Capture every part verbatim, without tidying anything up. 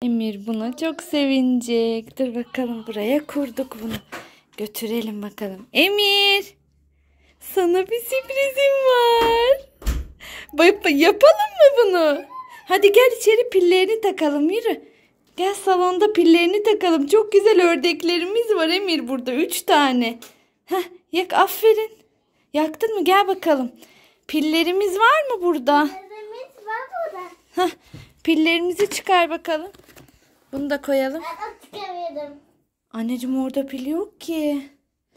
Emir buna çok sevinecek. Dur bakalım, buraya kurduk bunu. Götürelim bakalım. Emir, sana bir sürprizim var. Yapalım mı bunu? Hadi gel içeri, pillerini takalım, yürü. Gel salonda pillerini takalım. Çok güzel ördeklerimiz var Emir burada. Üç tane. Heh, yak, aferin. Yaktın mı? Gel bakalım. Pillerimiz var mı burada? Pillerimiz var burada. Heh, pillerimizi çıkar bakalım. Bunu da koyalım. Ben çıkarıyorum. Anneciğim orada pil yok ki.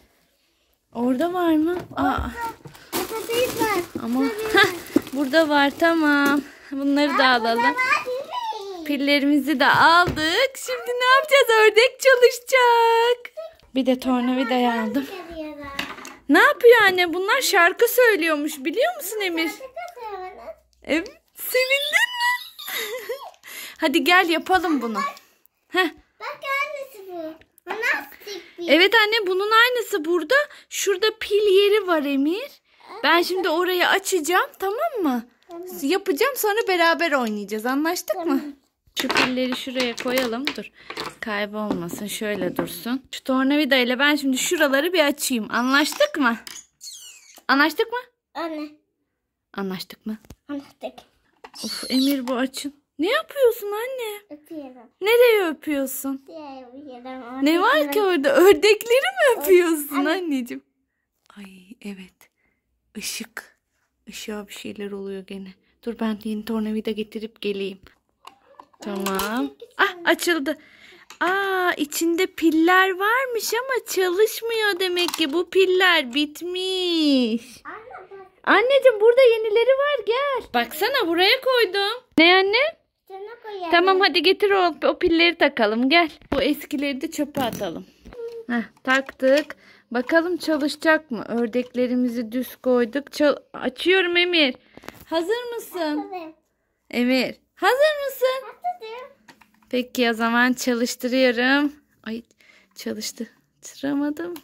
Orada var mı? Aa. Patates var. Ama heh, burada var, tamam. Bunları da alalım. Pillerimizi de aldık. Şimdi ne yapacağız? Ördek çalışacak. Bir de tornavidayı aldım. Ne yapıyor anne? Bunlar şarkı söylüyormuş. Biliyor musun Emir? Evet. Sevindin mi? Hadi gel yapalım bunu. Heh. Bak annesi bu. Bu nasıl bir? Evet anne, bunun aynısı burada. Şurada pil yeri var Emir. Ben şimdi orayı açacağım, tamam mı? Tamam. Yapacağım, sonra beraber oynayacağız. Anlaştık Tamam. mı? Şu pilleri şuraya koyalım. Dur. Kaybolmasın. Şöyle dursun. Şu tornavida ile ben şimdi şuraları bir açayım. Anlaştık mı? Anlaştık mı? Anne. Anlaştık mı? Anlaştık. Of Emir, bu açın. Ne yapıyorsun anne? Öpüyorum. Nereye öpüyorsun? Öpüyorum. Ne var ki orada? Ördekleri mi öpüyorsun Anne. anneciğim? Ay evet. Işık. Işığa bir şeyler oluyor gene. Dur, ben yeni tornavida getirip geleyim. Tamam. Ah, açıldı. Aa, içinde piller varmış ama çalışmıyor demek ki. Bu piller bitmiş. Anne bak. Anneciğim burada yenileri var, gel. Baksana, buraya koydum. Ne anne? Sana koyalım. Tamam hadi getir, o, o pilleri takalım, gel. Bu eskileri de çöpe atalım. Heh, taktık. Bakalım çalışacak mı? Ördeklerimizi düz koyduk. Çal Açıyorum Emir. Hazır mısın? Hazırım. Emir, hazır mısın? Hazırım. Peki o zaman çalıştırıyorum. Ay, çalıştıramadım.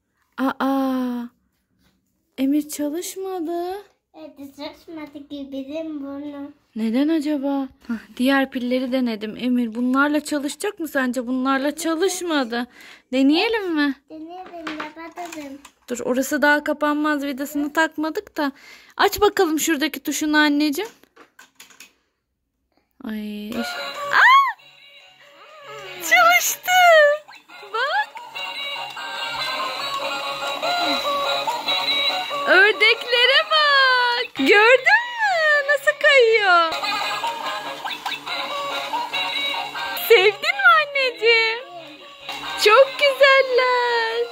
Aa, Emir çalışmadı. Evet, çalışmadı ki bizim bunu. Neden acaba? Hah, diğer pilleri denedim Emir. Bunlarla çalışacak mı sence? Bunlarla çalışmadı. Deneyelim mi? Deneyelim, yapalım. Dur, orası daha kapanmaz, vidasını takmadık da. Aç bakalım şuradaki tuşunu anneciğim. Ay. Aa! Çalıştı. Bak. Ördeklere bak. Gördün mü? Nasıl kayıyor? Sevdin mi anneciğim? Çok güzeller.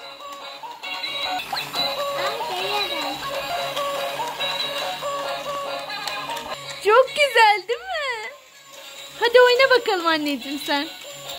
Ben geliyorum. Çok güzel değil mi? Hadi oyna bakalım anneciğim sen.